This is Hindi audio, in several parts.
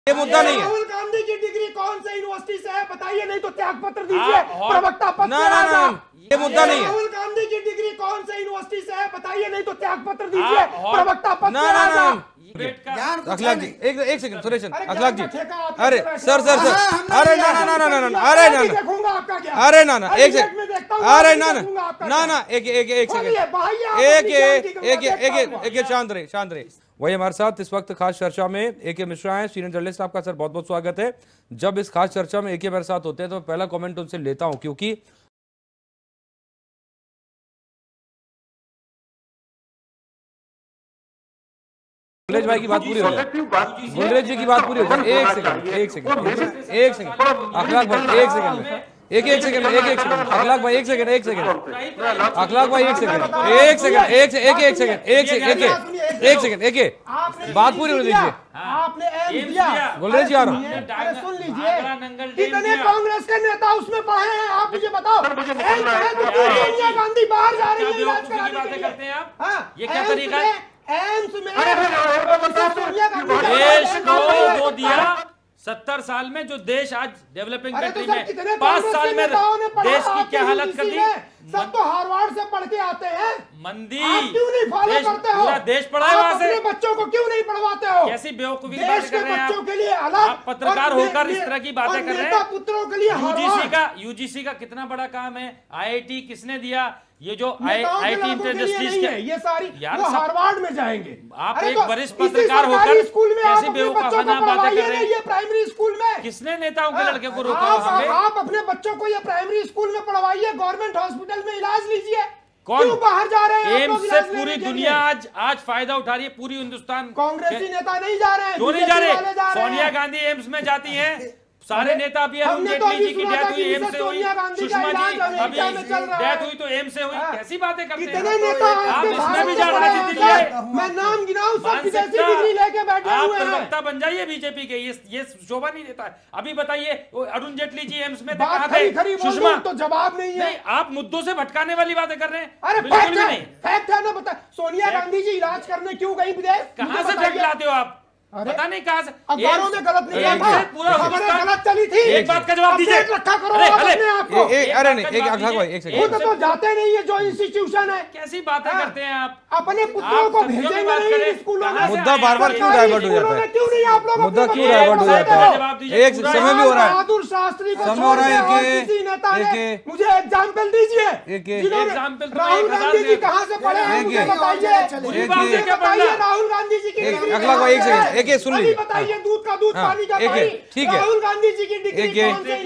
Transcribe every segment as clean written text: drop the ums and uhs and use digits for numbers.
ये मुद्दा नहीं है। राहुल गांधी की डिग्री कौन से यूनिवर्सिटी से है बताइए, नहीं तो त्याग पत्र दीजिए, प्रवक्ता पद से आएगा। ये मुद्दा नहीं है। राहुल गांधी की डिग्री कौन से यूनिवर्सिटी से है बताइए, नहीं तो त्याग पत्र दीजिए, प्रवक्ता पद से आएगा। अखलाक जी एक सेकंड, सुरेश अखलाक जी, अरे सर अरे ना अरे ना देखूंगा आपका क्या, अरे ना एक सेकंड, अरे ना एक सेकंड, एक शांत रहे। वही हमारे साथ इस वक्त खास चर्चा में एके मिश्रा हैं, सीनियर जर्नलिस्ट। आपका सर बहुत बहुत स्वागत है। जब इस खास चर्चा में एके मेरे साथ होते हैं तो पहला कमेंट उनसे लेता हूं, क्योंकि गुलरेज भाई की बात पूरी हो जाए, गुलरेज जी की बात पूरी हो जाए। एक सेकंड अखलाक भाई एक सेकंड, एक सेकंड अखलाक भाई एक सेकंड अखलाक भाई एक सेकंड बात पूरी होने दीजिए। आपने एम्स दिया, गुलरेज जी आ रहा हूं, सुन लीजिए, कितने कांग्रेस के नेता उसमें पढ़े हैं आप मुझे बताओ। सोनिया गांधी बाहर जा रही है इलाज कराने के लिए, हाँ ये क्या तरीका है? एम्स में सोनिया गांधी देश को वो दिया 70 साल में, जो देश आज डेवलपिंग कंट्री में 5 साल में देश की क्या हालत कर दी। सब तो हार्वर्ड से पढ़ के आते हैं, मंदी आप क्यों नहीं फॉलो करते हो? पूरा देश पढ़ा है वहां से, अपने बच्चों को क्यों नहीं पढ़वाते हो? कैसी बेवकूफी की देश बातें के कर रहे हैं बच्चों आप? के लिए अलग, आप पत्रकार होकर इस तरह की बातें कर रहे हैं। पुत्रों के लिए यूजीसी का कितना बड़ा काम है, आईआईटी किसने दिया? ये जो आईआईटी इंडस्ट्रीज के ये सारी वो हार्वर्ड में जाएंगे। आप एक वरिष्ठ पत्रकार होकर स्कूल में कैसी बेवकूफाना बातें कर रहे हैं? ये प्राइमरी स्कूल में किसने नेताओं के लड़के को रोका? आप अपने बच्चों को ये प्राइमरी स्कूल में पढ़वाइए, गवर्नमेंट हॉस्पिटल में इलाज लीजिए। कौन क्यों बाहर जा रहे हैं? एम्स से पूरी दुनिया आज फायदा उठा रही है, पूरी हिंदुस्तान। कांग्रेसी नेता नहीं जा रहे हैं, क्यों नहीं जा रहे? सोनिया गांधी एम्स में जाती हैं, सारे नेता भी, अरुण जेटली जी की डेथ हुई एम्स से हुई, सुषमा जी अभी डेथ हुई तो एम्स से हुई। कैसी बातें करते हैं आप? इसमें भी जा राजनीति लिए, मैं नाम गिनाऊं, सब विदेशी डिग्री लेके बैठे आप हुए हैं। प्रवक्ता बन जाइए बीजेपी के, ये शोभा नहीं देता है। अभी बताइए अरुण जेटली जी एम्स में बात खरी सुषमा तो जवाब नहीं है। आप मुद्दों से भटकाने वाली बातें कर रहे हैं। अरे फैक्ट है ना, बता सोनिया गांधी जी इलाज करने क्यों गई विदेश? कहां से फैक्ट लाते हो आप? पता नहीं कहां से अखबारों में गलत निकला था, पूरा खबरें गलत चली थी। एक बात का जवाब दीजिए। रखा करो अपने आप को। अरे नहीं, एक अखलाक भाई एक सेकंड, खुद तो जाते नहीं है जो इंस्टीट्यूशन है। कैसी बातें करते हैं आप? अपने पुत्रों को भेजेंगे नहीं स्कूलों में। मुद्दा बार-बार क्यों डाइवर्ट हो जाता है? क्यों नहीं आप लोग मुद्दा क्यों डाइवर्ट हो जाता है? एक समय भी हो रहा है, बहादुर शास्त्री को समय हो रहा है कि किसी नेता ने मुझे एग्जाम्पल दीजिए। एग्जाम्पल राहुल गांधी जी कहाँ से पढ़े हैं मुझे बताइए। राहुल गांधी जी की अखलाक भाई एक सेकंड, एक सुन लीजिए, बताइए, दूध का दूध पानी का पानी। ठीक है, राहुल गांधी जी की डिग्री कौन से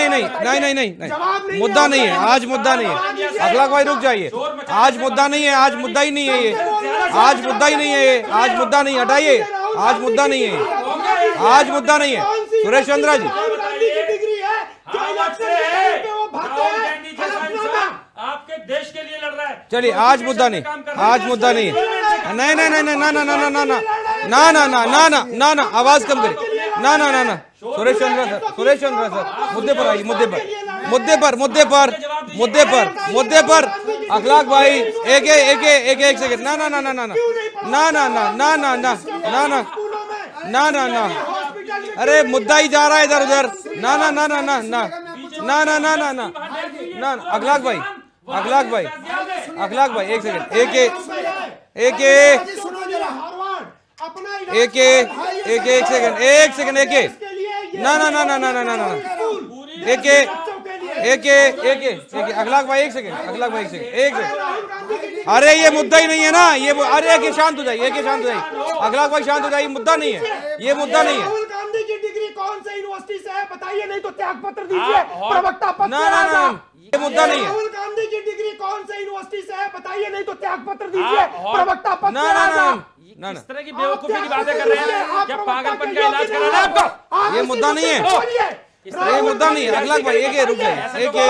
नहीं, मुद्दा नहीं है आज, मुद्दा नहीं है। अखलाक भाई रुक जाइए, आज मुद्दा नहीं है, आज मुद्दा ही नहीं है ये, आज मुद्दा ही नहीं है ये, आज मुद्दा नहीं, हटाइए, आज मुद्दा नहीं है, आज मुद्दा नहीं है। सुरेश चंद्रा जी, आपके देश के लिए लड़ रहा है। चलिए आज मुद्दा नहीं, आज मुद्दा नहीं है। नहीं नहीं नहीं नहीं ना ना ना ना ना ना ना ना ना ना ना ना ना आवाज कम करिए, ना ना ना ना। सुरेश चंद्रा सर, सुरेश चंद्रा सर, मुद्दे पर आइए, मुद्दे पर अखलाक भाई एक सेकंड, ना ना ना ना ना ना ना ना ना ना ना ना ना ना ना ना, अरे मुद्दा ही जा रहा है इधर उधर, ना ना ना ना ना ना ना ना ना ना ना ना। अखलाक भाई एक सेकंड, एक सेकंड, ना ना ना ना ना ना ना ना, अखलाक भाई एक सेकंड, अरे ये मुद्दा ही नहीं है ना ये, अरे शांत हो जाइए, अखलाक भाई शांत हो जाइए, मुद्दा नहीं है ये, मुद्दा नहीं है। राहुल गांधी की डिग्री कौन से यूनिवर्सिटी से है बताइए, नहीं तो त्याग पत्र दीजिए, प्रवक्ता पद से आएगा। ये मुद्दा नहीं है। राहुल गांधी की डिग्री कौन से यूनिवर्सिटी से है बताइए, नहीं तो त्याग पत्र दीजिए, प्रवक्ता पद से आएगा। इस तरह की बेवकूफी की बातें कर रहे हैं, क्या पागलपन का इलाज कराना है आपको? ये मुद्दा नहीं है, ये मुद्दा नहीं है। अखलाक भाई एक रुक जाइए,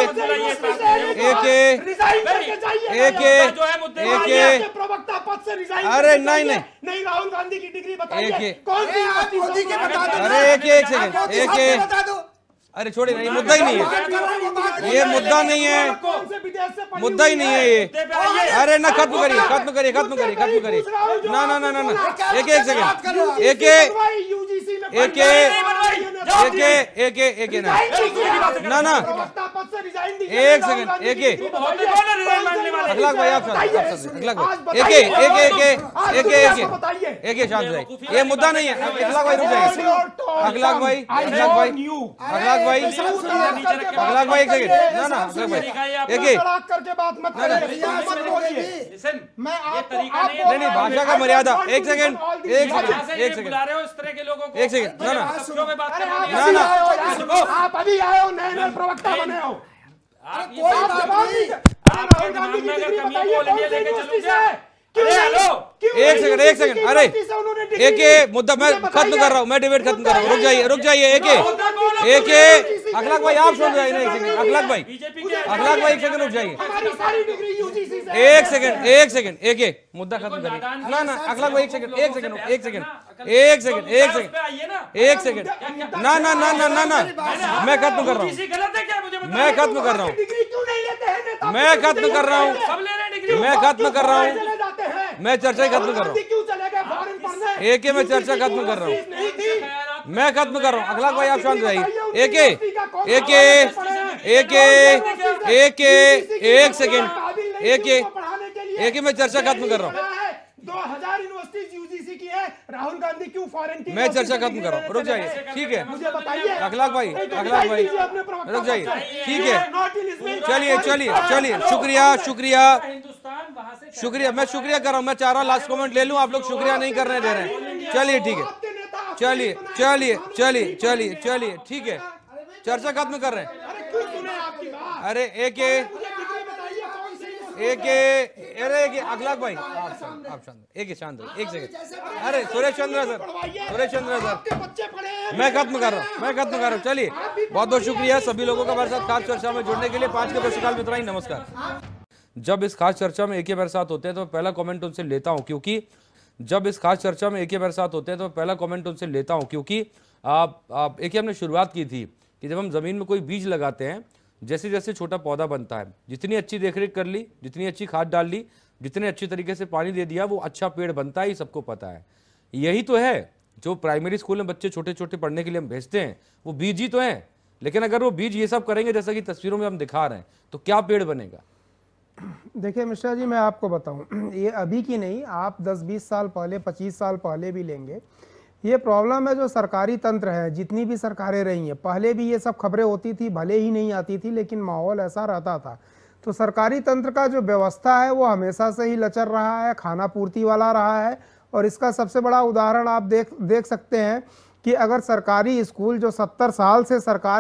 प्रवक्ता पद से रिजाइन, अरे नहीं नहीं राहुल गांधी की डिग्री बताइए कौन सी यूनिवर्सिटी से? अरे एक सेकंड, अरे छोड़िए, ये मुद्दा ही नहीं है, ये मुद्दा नहीं है, मुद्दा ही नहीं है ये। अरे ना, खत्म करिए, खत्म करिए, खत्म करिए, खत्म करिए। ना ना ना ना ना, एक सेकंड, एक ना ना, एक सेकंड, अखलाक भाई, आप अखलाक भाई, एक शांत रहे, ये मुद्दा नहीं है। अखलाक भाई रुक जाइए, अखलाक भाई, अखलाक भाई, अखलाक भाई, अखलाक भाई, एक सेकंड, ना ना, अखलाक भाई, नहीं नहीं, भाषा का मर्यादा, एक सेकंड, एक सेकंड, एक सेकंड, एक सेकंड, ना ना ना ना, आप अभी आए हो, नए नए प्रवक्ता बने हो, एक सेकंड, एक सेकंड, अरे एक मुद्दा मैं खत्म कर रहा हूँ, मैं डिबेट खत्म कर रहा हूँ, रुक जाइए, रुक जाइए, एक अखलाक भाई आप सुन रहे हैं, एक सेकंड, अखलाक भाई, अखलाक भाई, एक सेकंड रुक जाइए, एक सेकंड, एक सेकंड, एक मुद्दा खत्म करिए, ना ना अखलाक भाई, एक सेकंड, एक सेकंड, एक सेकंड, एक सेकंड, एक सेकंड, एक सेकंड, ना ना ना ना ना ना, मैं खत्म कर रहा हूँ, मैं खत्म कर रहा हूँ, मैं खत्म कर रहा हूँ, मैं खत्म कर रहा हूँ, मैं चर्चा खत्म कर रहा हूँ, एक मैं चर्चा खत्म कर रहा हूँ, मैं खत्म कर रहा हूँ, अखलाक भाई आप शांत रहिए, एक सेकंड, एक मैं चर्चा खत्म कर रहा हूँ, 2000 यूनिवर्सिटीज यूजीसी की है, राहुल गांधी क्यों फॉरेन की? मैं चर्चा खत्म कर रहा हूँ, रुक जाइए, ठीक है, मुझे बताइए अखलाक भाई, अखलाक भाई रुक जाइए, ठीक है, चलिए चलिए चलिए, शुक्रिया शुक्रिया शुक्रिया, मैं शुक्रिया कर रहा हूँ, मैं चाह रहा हूँ लास्ट कमेंट ले लूँ, आप लोग शुक्रिया नहीं करने दे रहे हैं, चलिए ठीक है, चलिए चलिए चलिए चलिए चलिए, ठीक है, चर्चा खत्म कर रहे हैं। अरे एक अखलाक भाई आप शांत, एक शांत, एक सेकंड, अरे सुरेश चंद्र सर, सुरेश चंद्र सर, मैं खत्म कर रहा हूँ, मैं खत्म कर रहा हूँ, चलिए बहुत बहुत शुक्रिया सभी लोगों का हमारे साथ खास चर्चा में जुड़ने के लिए। 5 के प्रश्नकाल में इतना ही, नमस्कार। जब इस खास चर्चा में एक ही बार साथ होते हैं तो पहला कमेंट उनसे लेता हूं, क्योंकि जब इस खास चर्चा में एक ही बार साथ होते हैं तो पहला कमेंट उनसे लेता हूं, क्योंकि एक ही हमने शुरुआत की थी कि जब हम जमीन में कोई बीज लगाते हैं, जैसे जैसे छोटा पौधा बनता है, जितनी अच्छी देखरेख कर ली, जितनी अच्छी खाद डाल ली, जितने अच्छी तरीके से पानी दे दिया, वो अच्छा पेड़ बनता है, सबको पता है। यही तो है जो प्राइमरी स्कूल में बच्चे छोटे छोटे पढ़ने के लिए हम भेजते हैं, वो बीज ही तो हैं। लेकिन अगर वो बीज ये सब करेंगे जैसा कि तस्वीरों में हम दिखा रहे हैं, तो क्या पेड़ बनेगा? देखिए मिश्रा जी, मैं आपको बताऊं, ये अभी की नहीं, आप 10-20 साल पहले, 25 साल पहले भी लेंगे, ये प्रॉब्लम है जो सरकारी तंत्र है, जितनी भी सरकारें रही हैं, पहले भी ये सब खबरें होती थी, भले ही नहीं आती थी, लेकिन माहौल ऐसा रहता था। तो सरकारी तंत्र का जो व्यवस्था है वो हमेशा से ही लचर रहा है, खाना पूर्ति वाला रहा है। और इसका सबसे बड़ा उदाहरण आप देख सकते हैं कि अगर सरकारी स्कूल जो 70 साल से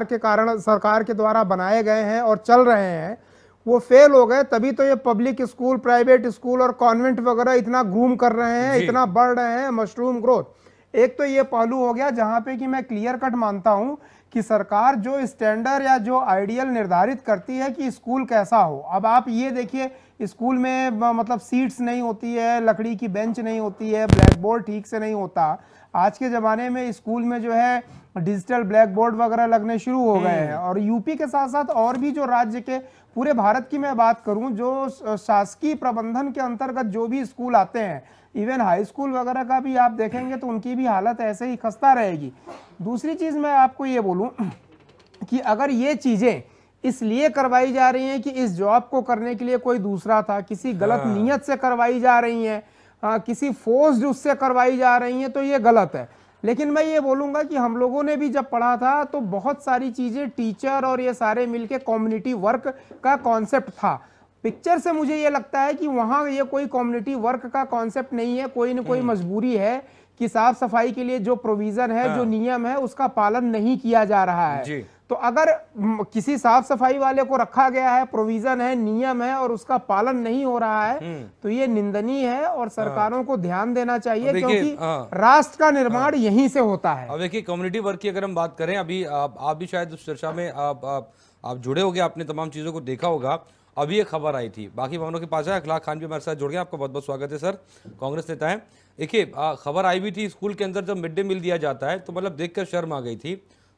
सरकार के द्वारा बनाए गए हैं और चल रहे हैं, वो फेल हो गए, तभी तो ये पब्लिक स्कूल, प्राइवेट स्कूल और कॉन्वेंट वगैरह इतना ग्रूम कर रहे हैं, इतना बढ़ रहे हैं, मशरूम ग्रोथ। एक तो ये पहलू हो गया जहां पे कि मैं क्लियर कट मानता हूं कि सरकार जो स्टैंडर्ड या जो आइडियल निर्धारित करती है कि स्कूल कैसा हो। अब आप ये देखिए, स्कूल में मतलब सीट्स नहीं होती है, लकड़ी की बेंच नहीं होती है, ब्लैक बोर्ड ठीक से नहीं होता। आज के ज़माने में स्कूल में जो है डिजिटल ब्लैक बोर्ड वगैरह लगने शुरू हो गए हैं। और यूपी के साथ साथ और भी जो राज्य के, पूरे भारत की मैं बात करूं, जो शासकीय प्रबंधन के अंतर्गत जो भी स्कूल आते हैं, इवन हाई स्कूल वगैरह का भी आप देखेंगे तो उनकी भी हालत ऐसे ही खस्ता रहेगी। दूसरी चीज़ मैं आपको ये बोलूं कि अगर ये चीज़ें इसलिए करवाई जा रही हैं कि इस जॉब को करने के लिए कोई दूसरा था, किसी गलत नीयत से करवाई जा रही हैं, किसी फोर्स्ड उससे करवाई जा रही हैं, तो ये गलत है। लेकिन मैं ये बोलूँगा कि हम लोगों ने भी जब पढ़ा था तो बहुत सारी चीज़ें टीचर और ये सारे मिलके कम्युनिटी वर्क का कॉन्सेप्ट था। पिक्चर से मुझे ये लगता है कि वहाँ ये कोई कम्युनिटी वर्क का कॉन्सेप्ट नहीं है, कोई न कोई मजबूरी है कि साफ सफाई के लिए जो प्रोविज़न है, जो नियम है, उसका पालन नहीं किया जा रहा है। तो अगर किसी साफ सफाई वाले को रखा गया है, प्रोविजन है, नियम है और उसका पालन नहीं हो रहा है, तो ये निंदनीय है और सरकारों को ध्यान देना चाहिए, क्योंकि राष्ट्र का निर्माण यहीं से होता है। अब देखिए, कम्युनिटी वर्क की अगर हम बात करें, अभी आप भी शायद उस चर्चा में आप जुड़े होंगे, आपने तमाम चीजों को देखा होगा। अभी एक खबर आई थी, बाकी भवनों के पास है, अखलाक खान भी हमारे साथ जुड़ गए, आपका बहुत बहुत स्वागत है सर, कांग्रेस नेता है। देखिए, खबर आई भी थी, स्कूल के अंदर जब मिड डे मील दिया जाता है तो मतलब देखकर शर्म आ गई थी।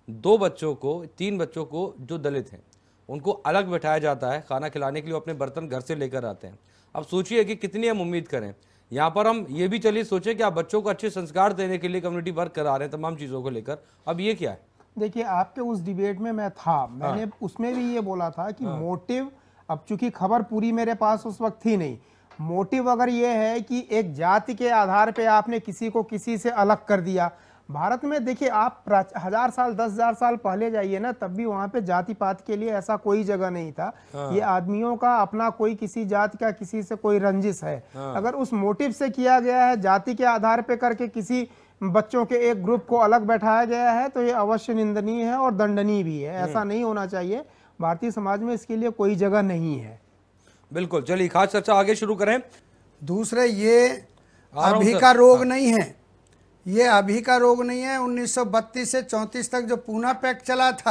2 बच्चों को 3 बच्चों को जो दलित हैं उनको अलग बैठाया जाता है खाना खिलाने के लिए, अपने बर्तन घर से लेकर आते हैं। अब सोचिए कि कितनी हम उम्मीद करें। यहाँ पर हम ये भी चलिए सोचें कि आप बच्चों को अच्छे संस्कार देने के लिए कम्युनिटी वर्क करा रहे हैं तमाम चीज़ों को लेकर, अब ये क्या है? देखिए, आपके उस डिबेट में मैं था, मैंने उसमें भी ये बोला था कि मोटिव, अब चूंकि खबर पूरी मेरे पास उस वक्त थी नहीं, मोटिव अगर ये है कि एक जाति के आधार पे आपने किसी को किसी से अलग कर दिया। भारत में देखिए, आप 1000 साल 10,000 साल पहले जाइए ना, तब भी वहां पे जाति पात के लिए ऐसा कोई जगह नहीं था। ये आदमियों का अपना कोई किसी जाति का किसी से कोई रंजिश है, अगर उस मोटिव से किया गया है, जाति के आधार पे करके किसी बच्चों के एक ग्रुप को अलग बैठाया गया है, तो ये अवश्य निंदनीय है और दंडनीय भी है। ऐसा नहीं होना चाहिए। भारतीय समाज में इसके लिए कोई जगह नहीं है। बिल्कुल, चलिए खास चर्चा आगे शुरू करें। दूसरे, ये अभी का रोग नहीं है, ये अभी का रोग नहीं है। 1932 से 34 तक जो पूना पैक्ट चला था,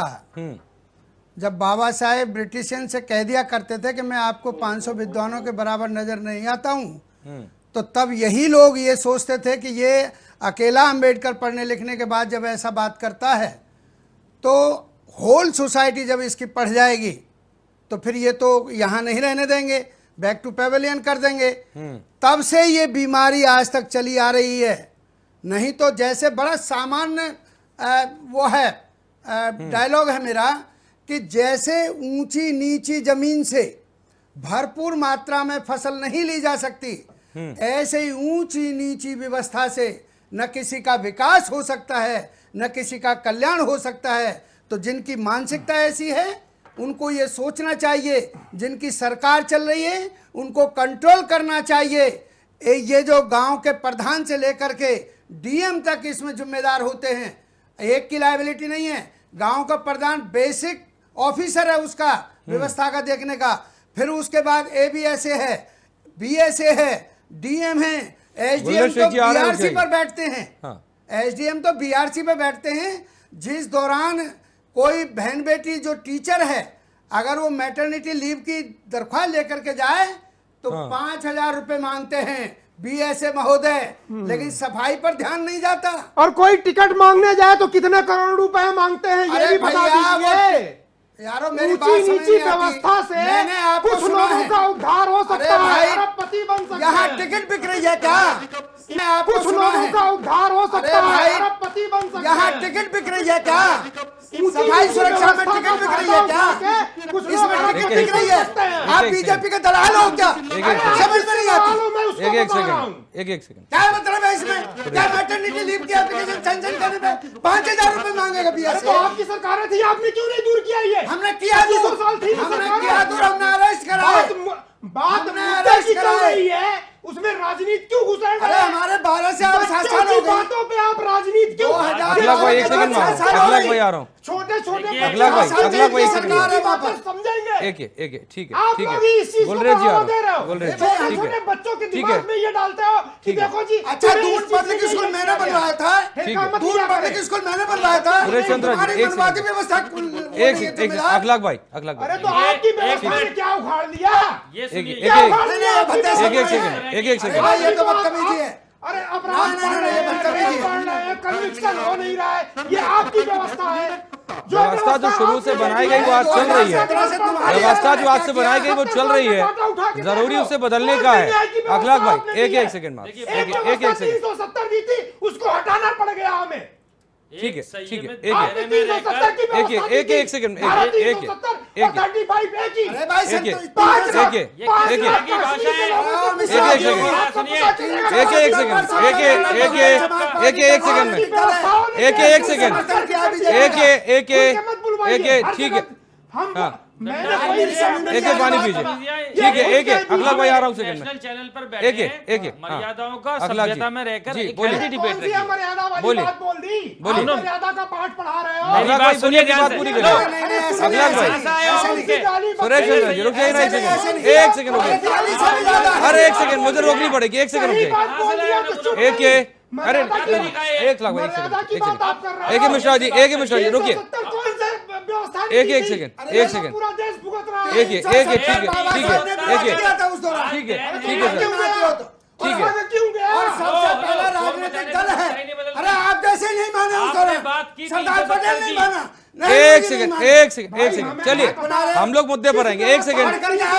जब बाबा साहेब ब्रिटिशियन से कह दिया करते थे कि मैं आपको 500 विद्वानों के बराबर नजर नहीं आता हूं, तो तब यही लोग ये सोचते थे कि ये अकेला अंबेडकर पढ़ने लिखने के बाद जब ऐसा बात करता है तो होल सोसाइटी जब इसकी पढ़ जाएगी तो फिर ये तो यहाँ नहीं रहने देंगे, बैक टू पेवेलियन कर देंगे। तब से ये बीमारी आज तक चली आ रही है। नहीं तो जैसे बड़ा सामान्य वो है डायलॉग है मेरा कि जैसे ऊंची नीची जमीन से भरपूर मात्रा में फसल नहीं ली जा सकती, ऐसे ही ऊंची नीची व्यवस्था से न किसी का विकास हो सकता है, न किसी का कल्याण हो सकता है। तो जिनकी मानसिकता ऐसी है उनको ये सोचना चाहिए, जिनकी सरकार चल रही है उनको कंट्रोल करना चाहिए। ये जो गांव के प्रधान से लेकर के डीएम तक इसमें जिम्मेदार होते हैं, एक की लायबिलिटी नहीं है। गांव का प्रधान बेसिक ऑफिसर है उसका व्यवस्था का देखने का, फिर उसके बाद एबीएसए है, बीएसए है, डीएम है, एसडीएम तो बीआरसी पर बैठते हैं। एसडीएम तो बीआरसी पर बैठते हैं। जिस दौरान कोई बहन बेटी जो टीचर है अगर वो मैटरनिटी लीव की दरख्वास्त लेकर के जाए तो 5,000 रुपए मांगते हैं बीएसए महोदय, लेकिन सफाई पर ध्यान नहीं जाता। और कोई टिकट मांगने जाए तो कितने करोड़ रुपए मांगते हैं ये भी बता दीजिए। यारो मेरी बात ऊंची समझ नीची नहीं आती। व्यवस्था से मैंने आपको कुछ सुना लोगों है। का उद्धार हो सकता अरे है, भाई, अरबपति बन सकते यहाँ हैं। टिकट बिक रही है क्या? मैं आपको कुछ सुना लोगों है। का उद्धार हो अरे सकता है, भाई, अरबपति बन सकते यहाँ हैं। टिकट बिक रही है क्या? ऊंची सफाई नीची सुरक्षा में व्यवस्था टिकट का बिक रही है क्या? फायदा उठा के कुछ लोग इसमें टिकट अरबपति बिक रही बन है। सकते हैं। आप बीजेपी के दलाल हो क्या? समझ में नहीं आती। मैं उसको एक बता रहा हूं। सेकंड, एक सेकंड। क्या मतलब है इसमें? क्या मैटरनिटी लीव की एप्लीकेशन सैंक्शन करने पे 5,000 रुपए मांगेगा अरे बीएसए? तो आपकी सरकारें थी, आपने क्यों नहीं दूर किया ये? हमने किया दूर, 25 साल थी हमने सरकार। किया दूर, हमने अरेस्ट कराए। बात हमने मुद्दे अरेस्ट की चल कराए। रही है, उसमें राजनीति क्यों घुस रहे हैं? अरे हमारे 12 से अब 7 साल हो की गए। बातों पे आप राजनीति क्यों? 2000 अखलाक भाई एक सेकंड मारो, अखलाक भाई आ रहा हूँ। छोटे छोटे अखलाक भाई, अखलाक भाई एक सेकंड सरकार है वहाँ बातें पर। समझेंगे। एक ठीक है, आप ठीक लोग ही इस चीज है, को गुलरेज जी आ बढ़ावा दे रहे रहा हो। हूँ, गुलरेज छोटे ठीक छोटे है, बच्चों के ठीक दिमाग है। में ये डालते हो कि ठीक है। देखो जी, अच्छा, तुम्हें दून इस चीज पब्लिक के स्कूल लिए मैंने किया बनवाया गया। था। फिर ठीक काम है। मत दून किया पब्लिक करें। स्कूल मैंने बनवाया था। सुरेश चंद्रा जी, तुम्हारी एक बनवा की सेकंड। व्यवस्था एक अखलाक भाई, अखलाक अरे भाई, तो आपकी व्यवस्था ने क्या उखाड़ लिया? ये सुनिए, एक क्या उखाड़ लिया आपकी एक व्यवस्था ने? सेकंड, एक अरे सेकंड। भाई, ये तो बदतमीजी है। अरे अपराध नहीं, बढ़ नहीं, रहे ये हैं, बदतमीजी है। बढ़ रहे हैं, कन्विक्शन हो नहीं रहा है, ये आपकी व्यवस्था है। जो व्यवस्था जो शुरू से बनाई गई वो आज चल रही है। व्यवस्था जो आज से बनाई गई वो चल रही है, जरूरी उसे बदलने का है। अखलाक भाई एक सेकंड मार, एक सेकंड। 370 दी थी, उसको हटाना पड़ गया हमें। ठीक है, सही ठीक है, में एक आपने दायरे में 370 की एक व्यवस्था की एक थी। सेकंड, धारा एक 370 और 35 एक ही। अरे भाई, एक संतोष, एक पाँच लाख, एक पाँच एक लाख की भाषा कश्मीर के है। लोगों को एक मिसाल एक दिया। सेकंड। आपको सुनिए। पता चलेगा। एक सेकंड, एक सेकंड में आपकी व्यवस्थाओं ने एक कैसे सेकंड। समर्थन किया एक बीजेपी एक का? उनके मत बुलवाइए। हर ठीक है। जगह हम हाँ। मैंने कोई एक पानी पीजिए। ठीक है, एक अखलाक भाई आ रहा हूँ सेकंड में। नेशनल चैनल पर बैठे एक हैं, हाँ। मर्यादाओं का अखलाक जी। सभ्यता में रहकर जी, एक बोलिए। हेल्दी डिबेट कौन सी रखिए। मर्यादा वाली बोलिए। बात बोल दी? बोलिए। आप मर्यादा का पाठ पढ़ा रहे हो। मेरी अखलाक बात भाई सुनिए बोलिए कि ध्यान बात से। पूरी लो, करिए। नहीं, नहीं, ऐसा अखलाक नहीं, भाई, ऐसा नहीं, ऐसा नहीं। सुरेश चंद्र जी रुक जाइए ना एक सेकंड, एक सेकंड रुक जाइए। अरे एक सेकंड, मुझे रोकनी पड़ेगी, एक सेकंड रुक सही जाइए। बात बोल दिया तो चुप एक रहिए। अरे मर्यादा की बात- एक लाख भाई, एक मर्यादा की सेकंड, बात आप कर रहे हो। एक मिश्रा जी, एक मिश्रा जी रुकिए। 370 कौन से व्यवस्था ने एक की थी? सेकंड, अरे एक सेकंड। पूरा देश भुगत रहा है। एक ठीक है, ठीक है, ठीक है, उस दौरान ठीक है, अरे ठीक है क्यों सर, गया? ठीक है। और क्यों गया? और सबसे पहला राजनीतिक दल है। अरे आप जैसे गांधी नहीं माना उस आपने दौरान, बात की सरदार 370 पटेल नहीं की। माना। एक सेकंड, एक सेकंड, एक सेकंड, चलिए हम लोग मुद्दे पर आएंगे। एक सेकंड,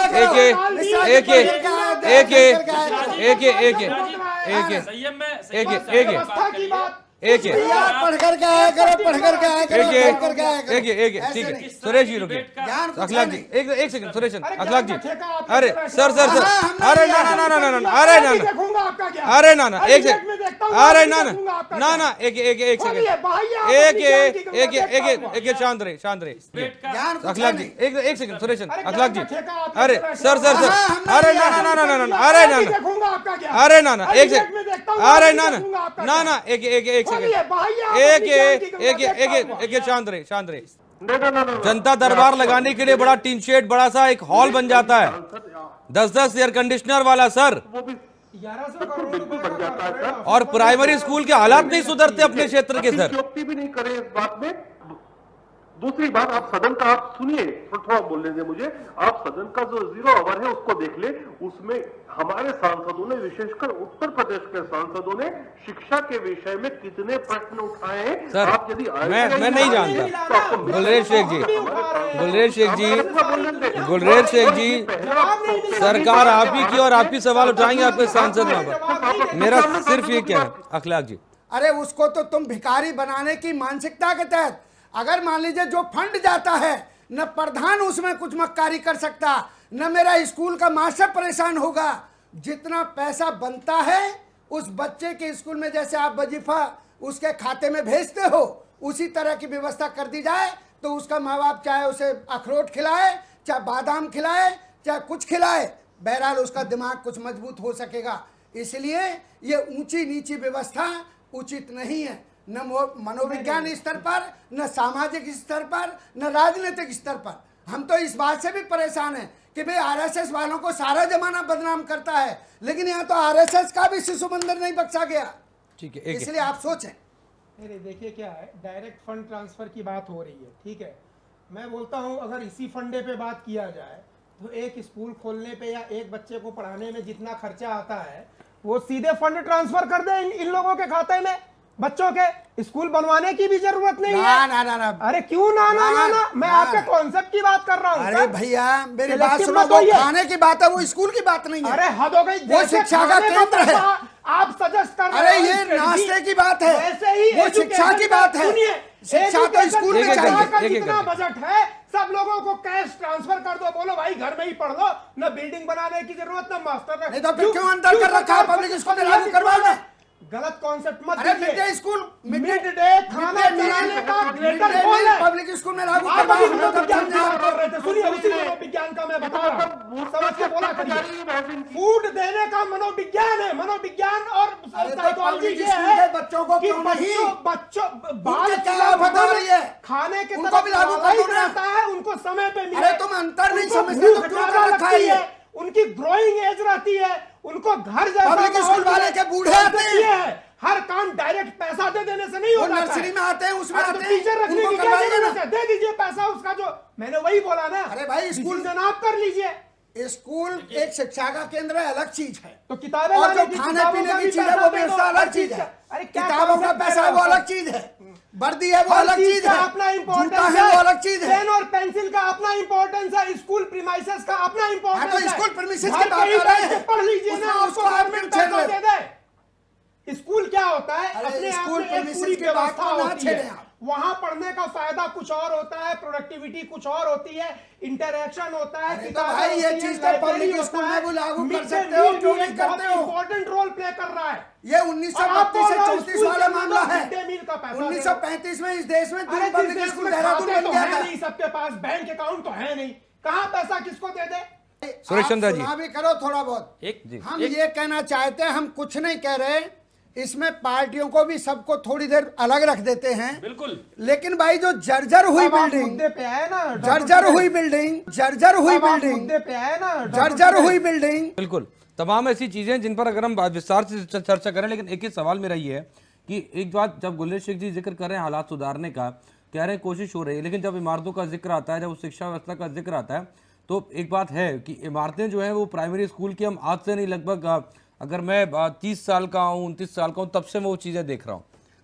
एक पढ़ करके आया करो, पढ़ करके आया करो, पढ़ करके आया करो। ठीक है सुरेश जी रुकिए, अखलाक जी एक सेकंड, सुरेश अखलाक जी, अरे सर अरे ना ना ना ना ना ना, अरे ना ना, अरे ना ना, एक सेकंड, अरे ना ना ना, एक सेकंड, एक शांत रहे अखलाक जी, एक सेकंड, सुरेश अखलाक जी, अरे सर अरे ना ना ना ना ना, अरे ना ना, अरे ना ना, एक सेकंड, अरे ना ना ना, एक शांत रहे। जनता दरबार लगाने के लिए बड़ा टीन शेड, बड़ा सा एक हॉल बन जाता है, 10-10 एयर कंडीशनर वाला सर, 1100 करोड़ रुपए बन जाता है सर। और प्राइमरी स्कूल के हालात नहीं सुधरते अपने क्षेत्र के सर। भी नहीं करें इस बात में। दूसरी बात, आप सदन का आप सुनिए, थोड़ा बोलने दे मुझे। आप सदन का जो 0 आवर है उसको देख ले, उसमें हमारे सांसदों ने, विशेषकर उत्तर प्रदेश के सांसदों ने शिक्षा के विषय में कितने प्रश्न उठाए हैं सर, आप यदि मैं नहीं जानता। गुलरेज शेख जी, सरकार आप ही की और आप ही सवाल उठाएंगे आपके सांसद पर। मेरा सिर्फ ये क्या है अखलाक जी, अरे उसको तो तुम भिखारी बनाने की मानसिकता के तहत, अगर मान लीजिए जो फंड जाता है, न प्रधान उसमें कुछ मक्कारी कर सकता, न मेरा स्कूल का मास्टर परेशान होगा, जितना पैसा बनता है उस बच्चे के स्कूल में जैसे आप वजीफा उसके खाते में भेजते हो, उसी तरह की व्यवस्था कर दी जाए तो उसका माँ बाप चाहे उसे अखरोट खिलाए, चाहे बादाम खिलाए, चाहे कुछ खिलाए, बहरहाल उसका दिमाग कुछ मजबूत हो सकेगा। इसलिए ये ऊंची नीची व्यवस्था उचित नहीं है, न मनोविज्ञान स्तर पर, न सामाजिक स्तर पर, न राजनीतिक स्तर पर। हम तो इस बात से भी परेशान हैं कि भाई आरएसएस वालों को सारा जमाना बदनाम करता है, लेकिन यहाँ तो आरएसएस का भी शिशु मंदिर नहीं बख्शा गया। ठीक है, इसलिए आप सोचें। अरे देखिए क्या है, डायरेक्ट फंड ट्रांसफर की बात हो रही है, ठीक है। मैं बोलता हूँ अगर इसी फंडे पे बात किया जाए तो एक स्कूल खोलने पे या एक बच्चे को पढ़ाने में जितना खर्चा आता है वो सीधे फंड ट्रांसफर कर दे इन लोगों के खाते में। बच्चों के स्कूल बनवाने की भी जरूरत नहीं है। ना। अरे क्यों ना मैं आपके कॉन्सेप्ट की बात कर रहा हूँ। अरे भैया मेरी बात सुनो, वो खाने की बात है, वो स्कूल की बात नहीं है। अरे हद हो गई, वो शिक्षा का केंद्र है। आप सजेस्ट कर रहे अरे ये नाश्ते की बात है, वो शिक्षा की बात है। शिक्षा तो स्कूल में चाहिए। कितना बजट है, सब लोगों को कैश ट्रांसफर कर दो, बोलो भाई घर में ही पढ़ लो, न बिल्डिंग बनाने की जरूरत, न मास्टर। नहीं तो फिर क्यों अंदर कर रखा है पब्लिक स्कूल में लागू करवाओ ना। गलत कॉन्सेप्ट मत अरे mid day school, mid day खाना चलाने का ग्रेटर गोल है पब्लिक स्कूल में लागू आप करवाओ। अभी मनोविज्ञान की बात कर रहे थे, सुनिए उसी मनोविज्ञान का मैं बता रहा हूँ, समझ के बोला करिए। फूड देने का मनोविज्ञान है, मनोविज्ञान और साइकोलॉजी ये है बच्चों को कि बच्चों बाल क्या बता रही है, खाने के उनको भी लागू रहता है, उनको समय पे मिले। अरे तुम अंतर नहीं समझते तो क्यों कर रखा है? उनकी ग्रोइंग एज रहती है, उनको घर जैसा पब्लिक स्कूल वाले के बूढ़े आते हैं, हर काम डायरेक्ट पैसा दे देने से नहीं होता है। नर्सरी में आते हैं, उसमें आते हैं, टीचर रखने उनको की क्या करवाइए जरूरत ना। है, दे दीजिए पैसा उसका, जो मैंने वही बोला ना। अरे भाई स्कूल आप कर लीजिए, स्कूल एक शिक्षा का केंद्र है, अलग चीज है। तो किताबें और जो लाने की, खाने किताबों पीने का की भी चीज है पैसा वो दे दो, व्यवस्था अलग चीज है। अरे क्या किताबों का concept पैसा है वो आपका? अलग चीज है, वर्दी है वो अलग चीज है, अपना इम्पोर्टेंस जूता है वो अलग चीज है। पेन और पेंसिल का अपना इम्पोर्टेंस है, स्कूल प्रीमाइसेस का अपना इम्पोर्टेंस तो है। स्कूल प्रीमाइसेस घर की बात पे ही कर रहे बैठ के हैं। पढ़ लीजिए ना, उसको उसको आप गवर्नमेंट छेड़ पैसा रहे दे दे। स्कूल क्या होता है, अरे अपने आप स्कूल में एक प्रीमाइसेस पूरी की बात व्यवस्था को ना होती छेड़ें है। आप। वहां पढ़ने का फायदा कुछ और होता है, प्रोडक्टिविटी कुछ और होती है, इंटरेक्शन होता है। अरे तो भाई ये चीज तो पब्लिक स्कूल में भी लागू कर सकते हो, क्यों नहीं करते हो? इंपॉर्टेंट रोल प्ले कर रहा है। ये 1932 से 34 वाला मामला है। 1935 1935 में इस देश में अरे पब्लिक जिस देश स्कूल में देहरादून खाते बन तो गया है था। नहीं, सबके पास बैंक अकाउंट तो है नहीं, कहाँ पैसा किसको दे दे। सुरेश चंद्रा जी, सुना भी करो थोड़ा बहुत। हम ये कहना चाहते हैं, हम कुछ नहीं कह रहे, इसमें पार्टियों को भी सबको थोड़ी देर अलग रख देते हैं, बिल्कुल। लेकिन भाई जो जर्जर हुई बिल्डिंग, मुद्दे पे आए ना, जर्जर हुई बिल्डिंग, जर्जर हुई बिल्डिंग, मुद्दे पे आए ना, जर्जर हुई बिल्डिंग, बिल्कुल तमाम ऐसी चीजें जिन पर अगर हम विस्तार से चर्चा करें, लेकिन एक ही सवाल मेरा ये है कि एक बात, जब गुलरेज शेख जी जिक्र कर रहे हैं हालात सुधारने का, कह रहे हैं कोशिश हो रही है, लेकिन जब इमारतों का जिक्र आता है, जब शिक्षा व्यवस्था का जिक्र आता है, तो एक बात है कि इमारतें जो है वो प्राइमरी स्कूल की हम आज से नहीं, लगभग अगर मैं 30 साल का हूँ, 29 साल का हूँ, तब से मैं वो चीज़ें देख रहा हूँ।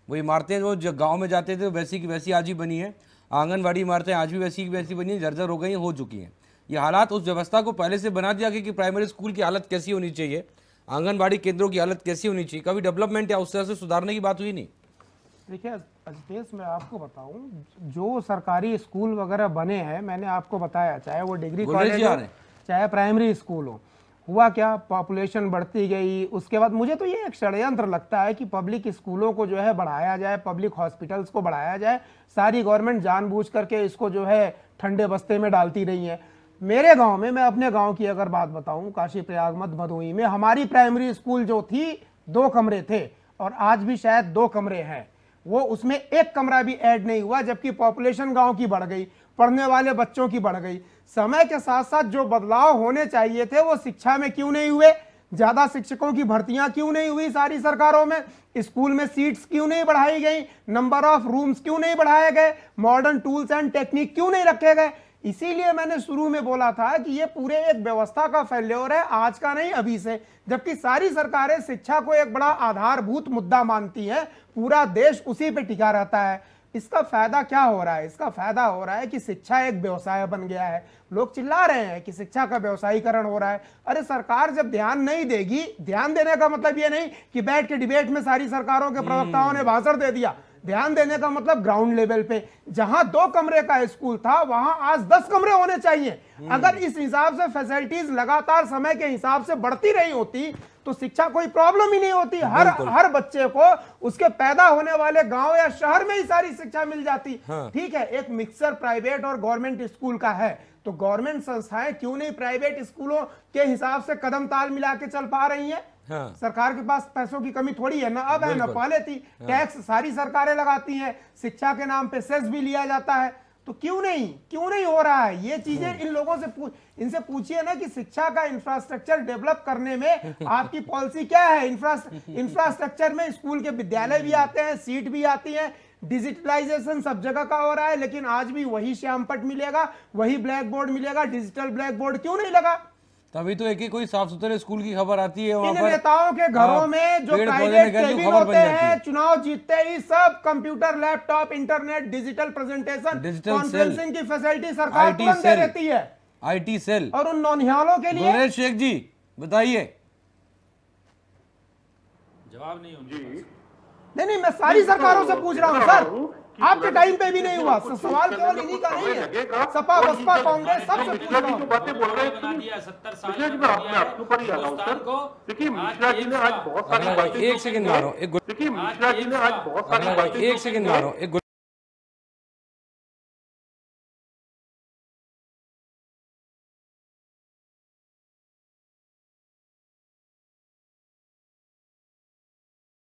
वो इमारतें वो जो गाँव में जाते थे वैसी की वैसी आज ही बनी है, आंगनबाड़ी इमारतें आज भी वैसी की वैसी बनी है, जर्जर हो गई, हो चुकी हैं। ये हालात उस व्यवस्था को पहले से बना दिया कि प्राइमरी स्कूल की हालत कैसी होनी चाहिए, आंगनबाड़ी केंद्रों की हालत कैसी होनी चाहिए, कभी डेवलपमेंट या उस तरह से सुधारने की बात हुई नहीं। देखिए अजमेश, मैं आपको बताऊं, जो सरकारी स्कूल वगैरह बने हैं, मैंने आपको बताया, चाहे वो डिग्री कॉलेज हो चाहे प्राइमरी स्कूल हो, हुआ क्या, पॉपुलेशन बढ़ती गई। उसके बाद मुझे तो ये एक षड्यंत्र लगता है कि पब्लिक स्कूलों को जो है बढ़ाया जाए, पब्लिक हॉस्पिटल्स को बढ़ाया जाए। सारी गवर्नमेंट जानबूझ करके इसको जो है ठंडे बस्ते में डालती रही है। मेरे गांव में, मैं अपने गांव की अगर बात बताऊं, काशी प्रयाग मध्य भदोही में हमारी प्राइमरी स्कूल जो थी 2 कमरे थे और आज भी शायद 2 कमरे हैं, वो उसमें 1 कमरा भी ऐड नहीं हुआ, जबकि पॉपुलेशन गांव की बढ़ गई, पढ़ने वाले बच्चों की बढ़ गई। समय के साथ साथ जो बदलाव होने चाहिए थे वो शिक्षा में क्यों नहीं हुए? ज्यादा शिक्षकों की भर्तियां क्यों नहीं हुई सारी सरकारों में? स्कूल में सीट्स क्यों नहीं बढ़ाई गई? नंबर ऑफ रूम्स क्यों नहीं बढ़ाए गए? मॉडर्न टूल्स एंड टेक्निक क्यों नहीं रखे गए? इसीलिए मैंने शुरू में बोला था कि ये पूरे एक व्यवस्था का फेल्योर है, आज का नहीं अभी से। जबकि सारी सरकारें शिक्षा को एक बड़ा आधारभूत मुद्दा मानती हैं, पूरा देश उसी पे टिका रहता है। इसका फायदा क्या हो रहा है? इसका फायदा हो रहा है कि शिक्षा एक व्यवसाय बन गया है। लोग चिल्ला रहे हैं कि शिक्षा का व्यवसायीकरण हो रहा है। अरे सरकार जब ध्यान नहीं देगी, ध्यान देने का मतलब ये नहीं कि बैठ के डिबेट में सारी सरकारों के प्रवक्ताओं ने भाषण दे दिया। ध्यान देने का मतलब ग्राउंड लेवल पे, जहां 2 कमरे का स्कूल था वहां आज 10 कमरे होने चाहिए। अगर इस हिसाब से फैसिलिटीज लगातार समय के हिसाब से बढ़ती रही होती तो शिक्षा कोई प्रॉब्लम ही नहीं होती। हर बच्चे को उसके पैदा होने वाले गांव या शहर में ही सारी शिक्षा मिल जाती। ठीक है, एक मिक्सचर प्राइवेट और गवर्नमेंट स्कूल का है, तो गवर्नमेंट संस्थाएं क्यों नहीं प्राइवेट स्कूलों के हिसाब से कदम ताल मिला के चल पा रही हैं? हाँ। सरकार के पास पैसों की कमी थोड़ी है ना, अब है ना, पहले थी। टैक्स सारी सरकारें लगाती हैं, शिक्षा के नाम पे सेस भी लिया जाता है, तो क्यों नहीं हो रहा है? ये चीजें इन लोगों से इनसे पूछिए ना कि शिक्षा का इंफ्रास्ट्रक्चर डेवलप करने में आपकी पॉलिसी क्या है? इंफ्रास्ट्रक्चर में स्कूल के विद्यालय भी आते हैं, सीट भी आती है, डिजिटलाइजेशन सब जगह का हो रहा है, लेकिन आज भी वही श्यामपट मिलेगा, वही ब्लैक बोर्ड मिलेगा। डिजिटल ब्लैक बोर्ड क्यों नहीं लगा? तभी तो एक कोई साफ सुथरे स्कूल की खबर आती है। इन नेताओं के घरों में जो प्राइवेट केबिन होते हैं, चुनाव जीतते ही सब computer, laptop, internet, digital presentation, conferencing की फैसिलिटी सरकार तुरंत दे देती है। IT cell. और उन नौनिहालों के लिए शेख जी बताइए। जवाब नहीं होगा। नहीं, मैं सारी सरकारों से पूछ रहा हूँ सर, आपके टाइम पे भी नहीं हुआ। सवाल केवल इन्हीं का नहीं है, सपा बसपा कांग्रेस सबसे पूछ रहा हूँ। बातें बोल रहे हैं 70 साल आपके ऊपर ही आ रहा हूं सर। देखिए मिश्रा जी ने आज बहुत सारी बातें, एक सेकंड मारो, देखिए मिश्रा जी ने आज बहुत सारी बातें, एक सेकंड मारो,